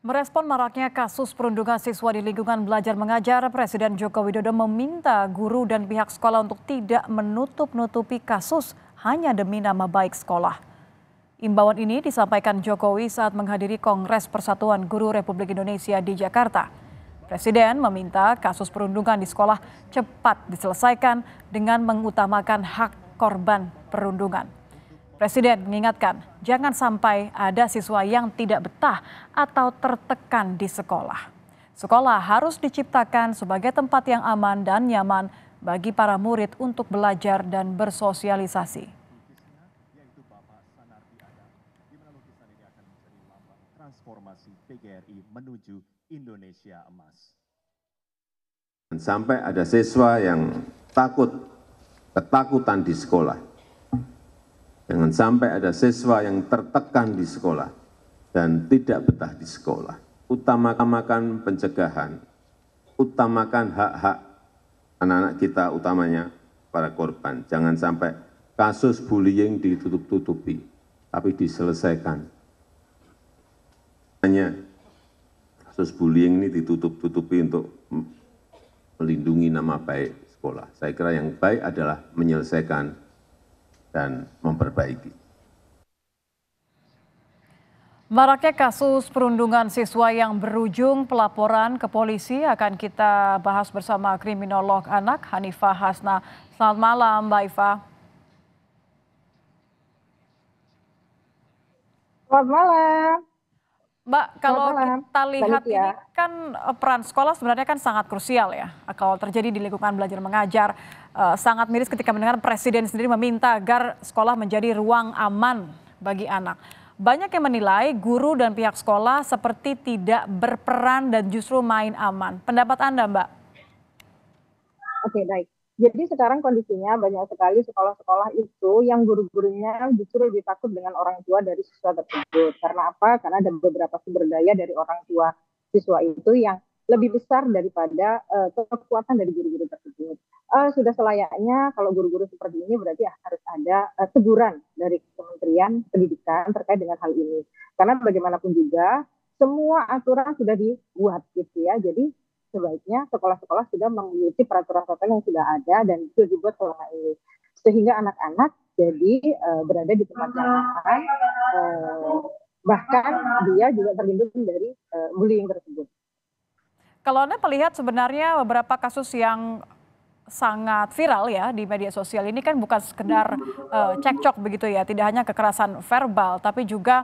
Merespon maraknya kasus perundungan siswa di lingkungan belajar mengajar, Presiden Joko Widodo meminta guru dan pihak sekolah untuk tidak menutup-nutupi kasus hanya demi nama baik sekolah. Imbauan ini disampaikan Jokowi saat menghadiri Kongres Persatuan Guru Republik Indonesia di Jakarta. Presiden meminta kasus perundungan di sekolah cepat diselesaikan dengan mengutamakan hak korban perundungan. Presiden mengingatkan, jangan sampai ada siswa yang tidak betah atau tertekan di sekolah. Sekolah harus diciptakan sebagai tempat yang aman dan nyaman bagi para murid untuk belajar dan bersosialisasi. Transformasi PGRI menuju Indonesia Emas. Sampai ada siswa yang ketakutan di sekolah. Jangan sampai ada siswa yang tertekan di sekolah dan tidak betah di sekolah. Utamakan pencegahan, utamakan hak-hak anak-anak kita, utamanya para korban. Jangan sampai kasus bullying ditutup-tutupi, tapi diselesaikan. Hanya kasus bullying ini ditutup-tutupi untuk melindungi nama baik sekolah. Saya kira yang baik adalah menyelesaikan dan memperbaiki. Maraknya kasus perundungan siswa yang berujung pelaporan ke polisi akan kita bahas bersama kriminolog anak Hanifah Hasna. Selamat malam, Mbak Iva. Selamat malam. Mbak, kalau malam, kita lihat Mbak Lydia. ini kan peran sekolah sebenarnya kan sangat krusial ya. Kalau terjadi di lingkungan belajar mengajar, sangat miris ketika mendengar Presiden sendiri meminta agar sekolah menjadi ruang aman bagi anak. Banyak yang menilai guru dan pihak sekolah seperti tidak berperan dan justru main aman. Pendapat Anda, Mbak? Oke, baik. Jadi sekarang kondisinya banyak sekali sekolah-sekolah itu yang guru-gurunya justru lebih takut dengan orang tua dari siswa tersebut. Karena apa? Karena ada beberapa sumber daya dari orang tua siswa itu yang lebih besar daripada kekuatan dari guru-guru tersebut. Sudah selayaknya kalau guru-guru seperti ini berarti harus ada teguran dari Kementerian Pendidikan terkait dengan hal ini. Karena bagaimanapun juga semua aturan sudah dibuat gitu ya. Jadi sebaiknya sekolah-sekolah sudah mengikuti peraturan-peraturan yang sudah ada dan itu dibuat selama ini. Sehingga anak-anak jadi berada di tempat yang aman, bahkan dia juga terlindung dari bullying tersebut. Kalau Anda melihat sebenarnya beberapa kasus yang sangat viral ya di media sosial ini kan bukan sekedar cekcok begitu ya, tidak hanya kekerasan verbal tapi juga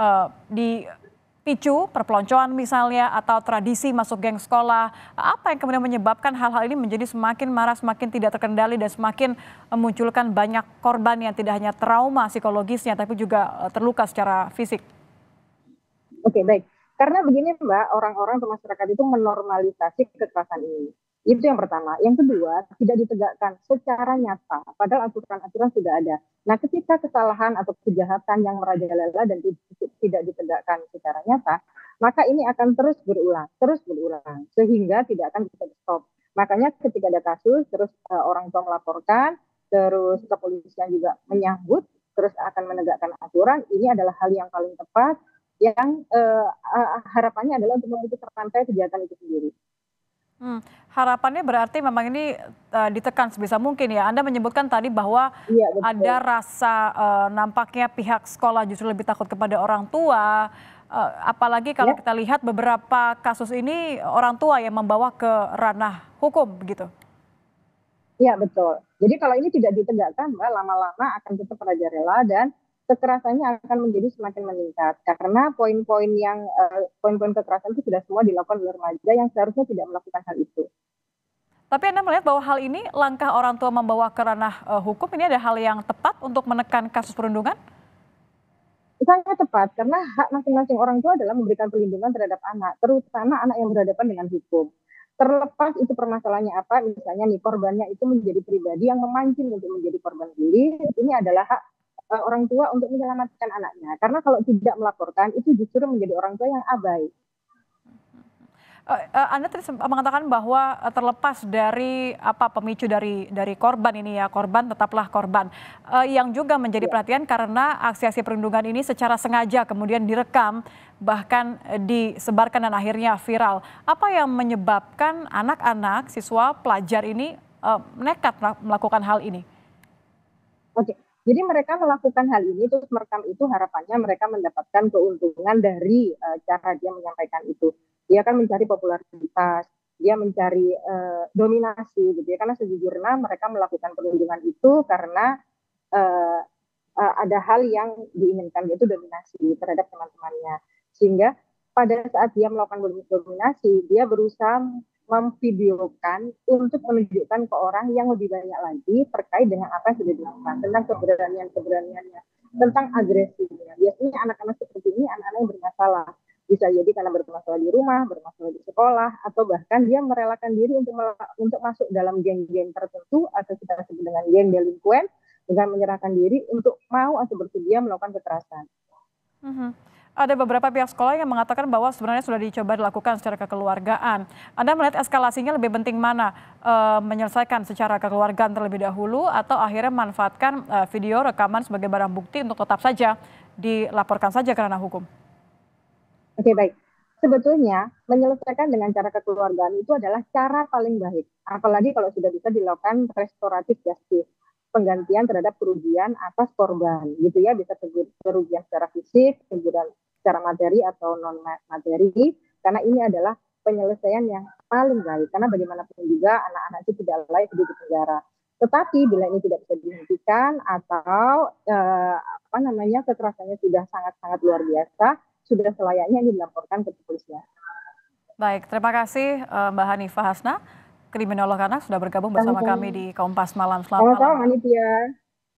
dipicu perpeloncoan misalnya atau tradisi masuk geng sekolah. Apa yang kemudian menyebabkan hal-hal ini menjadi semakin marah, semakin tidak terkendali dan semakin memunculkan banyak korban yang tidak hanya trauma psikologisnya tapi juga terluka secara fisik? Oke, baik. Karena begini Mbak, orang-orang atau masyarakat itu menormalisasi kekerasan ini. Itu yang pertama. Yang kedua, tidak ditegakkan secara nyata. Padahal aturan-aturan sudah ada. Nah, ketika kesalahan atau kejahatan yang merajalela dan tidak ditegakkan secara nyata, maka ini akan terus berulang. Sehingga tidak akan bisa di-stop. Makanya ketika ada kasus, terus orang tua melaporkan, terus kepolisian juga menyambut, terus akan menegakkan aturan, ini adalah hal yang paling tepat, yang harapannya adalah untuk memutus rantai kejahatan itu sendiri. Harapannya berarti memang ini ditekan sebisa mungkin ya. Anda menyebutkan tadi bahwa Iya, betul. ada rasa nampaknya pihak sekolah justru lebih takut kepada orang tua. Apalagi kalau kita lihat beberapa kasus ini orang tua yang membawa ke ranah hukum begitu. Iya, betul. Jadi kalau ini tidak ditegakkan, Mbak, lama-lama akan tetap merajalela dan kekerasannya akan menjadi semakin meningkat karena poin-poin kekerasan itu sudah semua dilakukan oleh remaja yang seharusnya tidak melakukan hal itu. Tapi Anda melihat bahwa hal ini langkah orang tua membawa ke ranah hukum ini ada hal yang tepat untuk menekan kasus perundungan? Sangat tepat karena hak masing-masing orang tua adalah memberikan perlindungan terhadap anak, terutama anak yang berhadapan dengan hukum. Terlepas itu permasalahannya apa, misalnya nih korbannya itu menjadi pribadi yang memancing untuk menjadi korban bully, ini adalah hak orang tua untuk menyelamatkan anaknya. Karena kalau tidak melaporkan, itu justru menjadi orang tua yang abai. Anda tadi mengatakan bahwa terlepas dari pemicu dari korban ini ya, korban tetaplah korban. Yang juga menjadi perhatian karena aksi-aksi perundungan ini secara sengaja kemudian direkam, bahkan disebarkan dan akhirnya viral. Apa yang menyebabkan anak-anak, siswa, pelajar ini nekat melakukan hal ini? Oke, jadi mereka melakukan hal ini terus merekam itu harapannya mereka mendapatkan keuntungan dari cara dia menyampaikan itu. Dia kan mencari popularitas, dia mencari dominasi gitu ya. Karena sejujurnya mereka melakukan perundungan itu karena ada hal yang diinginkan, yaitu dominasi terhadap teman-temannya. Sehingga pada saat dia melakukan dominasi, dia berusaha memvideokan untuk menunjukkan ke orang yang lebih banyak lagi terkait dengan apa yang sudah dilakukan, tentang keberaniannya, tentang agresinya. Biasanya anak-anak seperti ini anak-anak yang bermasalah. Bisa jadi karena bermasalah di rumah, bermasalah di sekolah, atau bahkan dia merelakan diri untuk masuk dalam geng-geng tertentu atau kita sebut dengan geng delinkuan dengan menyerahkan diri untuk mau atau bersedia melakukan kekerasan. Ada beberapa pihak sekolah yang mengatakan bahwa sebenarnya sudah dicoba dilakukan secara kekeluargaan. Anda melihat eskalasinya lebih penting mana? Menyelesaikan secara kekeluargaan terlebih dahulu atau akhirnya memanfaatkan video rekaman sebagai barang bukti untuk tetap saja dilaporkan saja ke ranah hukum? Oke, baik. Sebetulnya menyelesaikan dengan cara kekeluargaan itu adalah cara paling baik. Apalagi kalau sudah bisa dilakukan restoratif justice, penggantian terhadap kerugian atas korban, gitu ya, bisa kerugian secara fisik, kemudian secara materi atau non materi, karena ini adalah penyelesaian yang paling baik. Karena bagaimanapun juga anak-anak itu tidak layak hidup di penjara. Tetapi bila ini tidak bisa dihentikan atau kekerasannya sudah sangat-sangat luar biasa, sudah selayaknya ini dilaporkan ke kepolisian. Baik, terima kasih Mbak Hanifah Hasna, kriminolog anak sudah bergabung bersama kami di Kompas Malam. Selamat malam. Selamat malam, Anitya.